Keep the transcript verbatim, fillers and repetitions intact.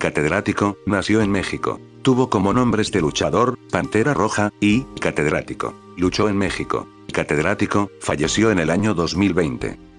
Catedrático, nació en México. Tuvo como nombres de luchador, Pantera Roja, y catedrático. Luchó en México. Catedrático, falleció en el año dos mil veinte.